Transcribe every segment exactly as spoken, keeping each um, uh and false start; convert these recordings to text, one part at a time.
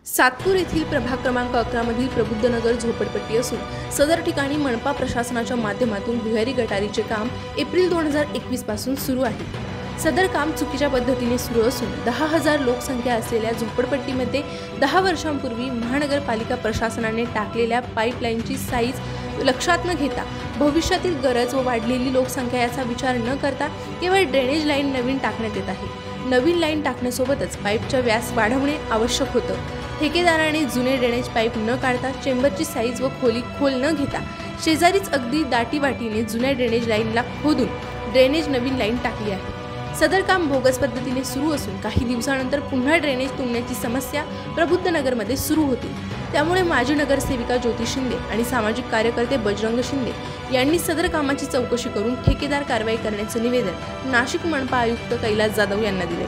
सातपूर येथील प्रभाग क्रमांक अकरा मधील प्रबुद्धनगर झोपडपट्टी असून सदर ठिकाणी मनपा प्रशासनाच्या माध्यमातून भुयारी गटारीचे काम एप्रिल दोन हजार एकवीस पासून सुरू आहे। सदर काम चुकीच्या पद्धतीने सुरू असून दहा हजार लोकसंख्या असलेल्या झोपडपट्टीमध्ये दहा वर्षांपूर्वी महानगरपालिका प्रशासनाने टाकलेल्या पाईपलाईनची साईज लक्षात न घेता भविष्यातील गरज व वाढलेली लोकसंख्या याचा विचार न करता केवळ ड्रेनेज लाईन नवीन टाकण्यात येत आहे। नवीन लाईन टाकण्यासोबतच पाईपचा व्यास वाढवणे आवश्यक होतं। ठेकेदाराने जुने ड्रेनेज पाईप न काढता चेंबरची साईज व खोली खोल न घेता शेजारीच अगदी दाटीवाटीने जुन्या ड्रेनेज लाईनला खोदून ड्रेनेज नवीन लाईन टाकली आहे। सदर काम बोगस पद्धतीने सुरू असून काही दिवसानंतर पुन्हा ड्रेनेज तुंबण्याची समस्या प्रबुद्धनगरमध्ये सुरू होती। त्यामुळे माजी नगरसेविका ज्योती शिंदे आणि सामाजिक कार्यकर्ते बजरंग शिंदे यांनी सदर कामाची चौकशी करून ठेकेदार कारवाई करण्याचे निवेदन नाशिक मनपा आयुक्त कैलास जाधव यांना दिले।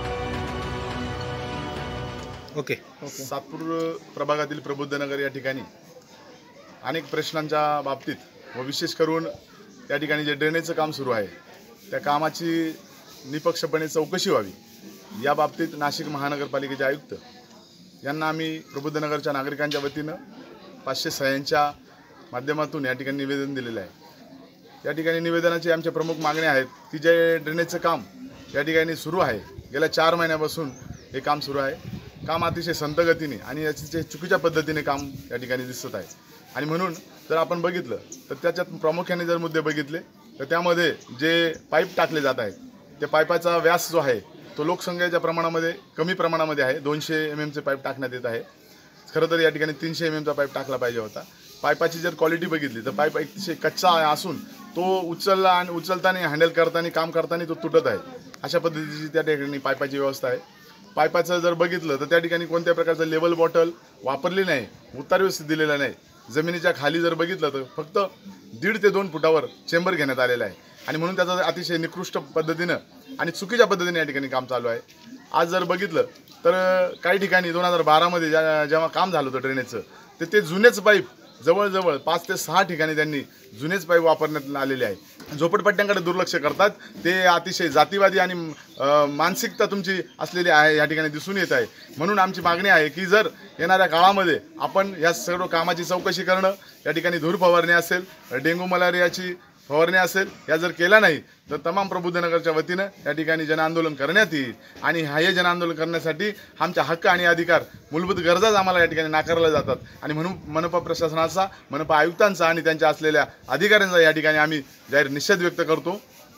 ओके ओके सातपूर प्रभागातील प्रबुद्धनगर या ठिकाणी अनेक प्रश्नांच्या बाबतीत व विशेष करून या ठिकाणी जे ड्रेनेजचं काम सुरू आहे त्या कामाची निपक्षपणे चौकशी व्हावी या बाबतीत नाशिक महानगरपालिकेचे आयुक्त यांना आम्ही प्रबुद्धनगरच्या नागरिकांच्या वतीनं पाचशे सह्यांच्या माध्यमातून या ठिकाणी निवेदन दिलेलं आहे। या ठिकाणी निवेदनाची आमच्या प्रमुख मागण्या आहेत की जे ड्रेनेजचं काम या ठिकाणी सुरू आहे गेल्या चार महिन्यापासून हे काम सुरू आहे। काम अतिशय संत गतीने आणि याचे चुकीच्या पद्धतीने काम या ठिकाणी दिसत आहे आणि म्हणून जर आपण बघितलं तर त्याच्यात प्रामुख्याने जर मुद्दे बघितले तर त्यामध्ये जे पाईप टाकले जात आहेत त्या पाईपाचा व्यास जो आहे तो लोकसंख्येच्या प्रमाणामध्ये कमी प्रमाणामध्ये आहे। दोनशे एम एमचे पाईप टाकण्यात येत आहे। खरं तर या ठिकाणी तीनशे एम एमचा पाईप टाकला पाहिजे होता। पाईपाची जर क्वालिटी बघितली तर पाईप अतिशय कच्चा असून तो उचलला आणि उचलताना हँडल करताना काम करताना तो तुटत आहे। अशा पद्धतीची त्या ठिकाणी पाईपाची व्यवस्था आहे। पाईपाचं जर बघितलं तर त्या ठिकाणी कोणत्या प्रकारचं लेवल बॉटल वापरली नाही, उतार व्यवस्थित दिलेला नाही। जमिनीच्या खाली जर बघितलं तर फक्त दीड ते दोन फुटावर चेंबर घेण्यात आलेला आहे आणि म्हणून त्याचं अतिशय निकृष्ट पद्धतीनं आणि चुकीच्या पद्धतीने या ठिकाणी काम चालू आहे। आज जर बघितलं तर काही ठिकाणी दोन हजार बारामध्ये ज्या जेव्हा काम झालं होतं ड्रेनेजचं तर ते जुनेच पाईप जवळजवळ पाच ते सहा ठिकाणी त्यांनी जुनेच पाईप वापरण्यात आलेले आहे। झोपडपट्ट्यांकडे दुर्लक्ष करतात ते अतिशय जातीवादी आणि मानसिकता तुमची असलेली आहे या ठिकाणी दिसून येत आहे। म्हणून आमची मागणी आहे की जर येणाऱ्या काळामध्ये आपण या सर्व कामाची चौकशी करणं, या ठिकाणी धूर फवारणी असेल, डेंग्यू मलेरियाची फवारणी असेल या जर केला नाही तर तमाम प्रबुद्धनगरच्या वतीनं या ठिकाणी जनआंदोलन करण्यात येईल आणि हे जनआंदोलन करण्यासाठी आमच्या हक्क आणि अधिकार मूलभूत गरजाच आम्हाला या ठिकाणी नाकारल्या जातात आणि म्हणून मनपा प्रशासनाचा, मनपा आयुक्तांचा आणि त्यांच्या असलेल्या अधिकाऱ्यांचा या ठिकाणी आम्ही जाहीर निषेध व्यक्त करतो।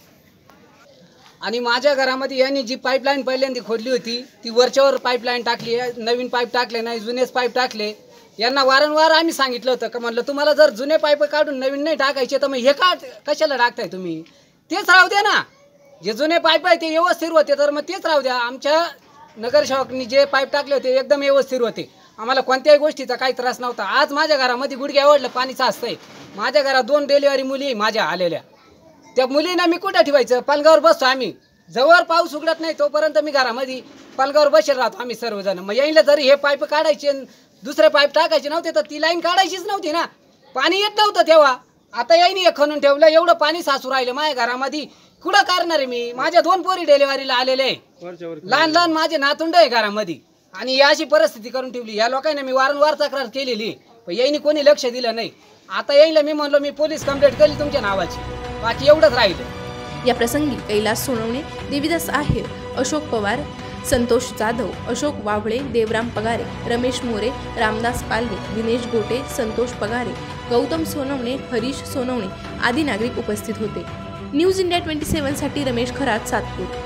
आणि माझ्या घरामध्ये यांनी जी पाईपलाईन पहिल्यांदा खोदली होती ती वरच्यावर पाईपलाईन टाकली आहे, नवीन पाईप टाकले नाही, जुनेच पाईप टाकले। यांना वारंवार आम्ही सांगितलं होतं का म्हणलं तुम्हाला जर जुने पाईप काढून नवीन नाही टाकायचे तर मग हे का कशाला टाकताय तुम्ही, तेच राहू द्या ना। जे जुने पाईप आहे ते व्यवस्थित होते तर मग तेच राहू द्या। आमच्या नगरसेवकांनी जे पाईप टाकले होते एकदम व्यवस्थित होते, आम्हाला कोणत्याही गोष्टीचा काही त्रास नव्हता। आज माझ्या घरामध्ये गुडघ्या ओढलं पाणी साचतंय। माझ्या घरात दोन डिलिव्हरी मुली माझ्या आलेल्या, त्या मुलींना मी कुठं ठेवायचं? पलंगावर बसतो आम्ही, जवळ पाऊस उघडत नाही तोपर्यंत मी घरामध्ये पलंगावर बसेल राहतो आम्ही सर्वजण। मग यायला जरी हे पाईप काढायचे दुसरे पाईप टाकायचे नव्हते तर ती लाईन काढायचीच नव्हती ना, पाणी येत नव्हतं तेव्हा। आता यायनी हे खणून ठेवलं, एवढं पाणी साचू राहिलं माझ्या घरामध्ये, कुठं करणार आहे मी? माझ्या दोन पोरी डिलिव्हरीला आलेले आहे, लहान लहान माझे नातुंड आहे घरामध्ये आणि अशी परिस्थिती करून ठेवली। या लोकांना मी वारंवार तक्रार केलेली पण यायनी कोणी लक्ष दिलं नाही। आता यायला मी म्हणलो मी पोलीस कंप्लेंट केली तुमच्या नावाची, बाकी एवढंच राहिलं। या प्रसंगी कैलास सोनवणे, देविदास आहेर, अशोक पवार, संतोष जाधव, अशोक वावळे, देवराम पगारे, रमेश मोरे, रामदास पालवे, दिनेश गोटे, संतोष पगारे, गौतम सोनवणे, हरीश सोनवणे आदी नागरिक उपस्थित होते। न्यूज इंडिया ट्वेंटी सेवन साठी रमेश खरात, सातपूर।